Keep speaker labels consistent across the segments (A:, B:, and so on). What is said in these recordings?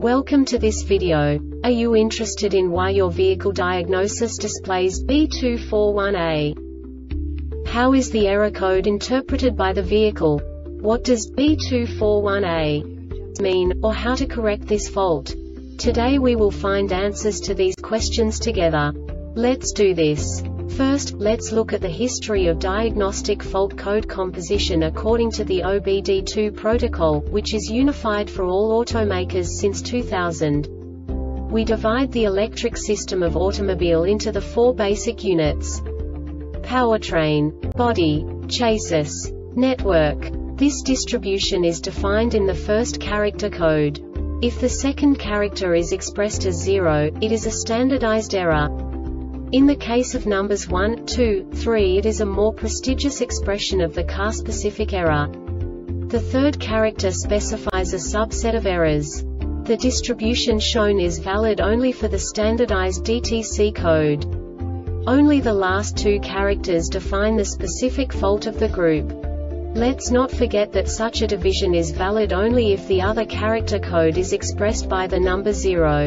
A: Welcome to this video. Are you interested in why your vehicle diagnosis displays B241A? How is the error code interpreted by the vehicle? What does B241A mean, or how to correct this fault? Today we will find answers to these questions together. Let's do this. First, let's look at the history of diagnostic fault code composition according to the OBD2 protocol, which is unified for all automakers since 2000. We divide the electric system of automobile into the four basic units: powertrain, body, chassis, network. This distribution is defined in the first character code. If the second character is expressed as 0, it is a standardized error. In the case of numbers 1, 2, 3, it is a more prestigious expression of the car-specific error. The third character specifies a subset of errors. The distribution shown is valid only for the standardized DTC code. Only the last two characters define the specific fault of the group. Let's not forget that such a division is valid only if the other character code is expressed by the number 0.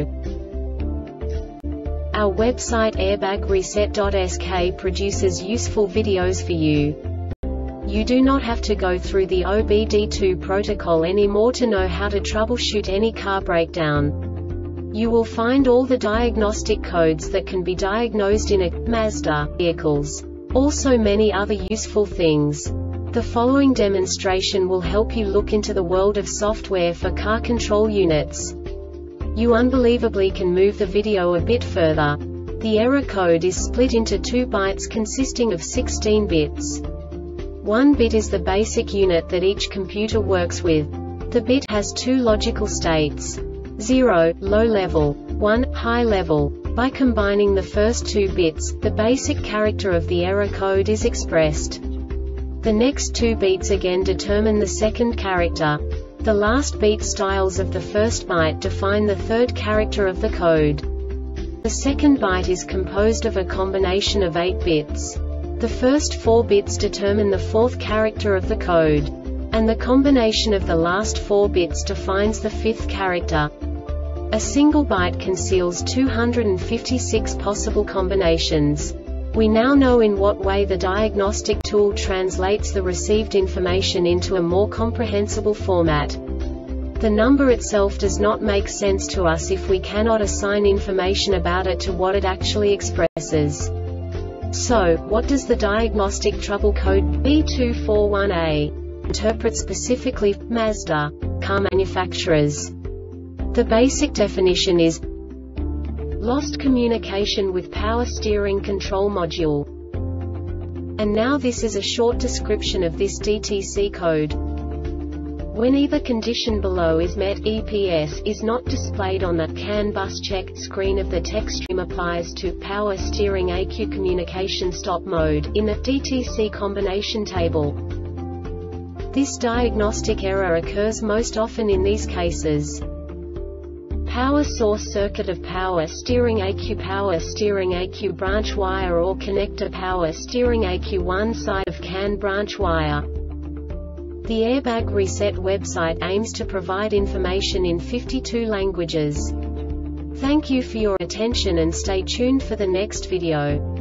A: Our website airbagreset.sk produces useful videos for you. You do not have to go through the OBD2 protocol anymore to know how to troubleshoot any car breakdown. You will find all the diagnostic codes that can be diagnosed in a Mazda vehicles. Also many other useful things. The following demonstration will help you look into the world of software for car control units. You unbelievably can move the video a bit further. The error code is split into 2 bytes consisting of 16 bits. 1 bit is the basic unit that each computer works with. The bit has 2 logical states: 0, low level, 1, high level. By combining the first 2 bits, the basic character of the error code is expressed. The next 2 beats again determine the second character. The last beat styles of the first byte define the third character of the code. The second byte is composed of a combination of 8 bits. The first 4 bits determine the fourth character of the code. And the combination of the last 4 bits defines the fifth character. A single byte conceals 256 possible combinations. We now know in what way the diagnostic tool translates the received information into a more comprehensible format. The number itself does not make sense to us if we cannot assign information about it to what it actually expresses. So, what does the diagnostic trouble code B241A interpret specifically for Mazda car manufacturers? The basic definition is lost communication with power steering control module. And now this is a short description of this DTC code. When either condition below is met, EPS is not displayed on the CAN bus check screen of the text stream applies to power steering ECU communication stop mode in the DTC combination table. This diagnostic error occurs most often in these cases: power source circuit of power steering ECU branch wire or connector power steering ECU one side of CAN branch wire. The Airbag Reset website aims to provide information in 52 languages. Thank you for your attention and stay tuned for the next video.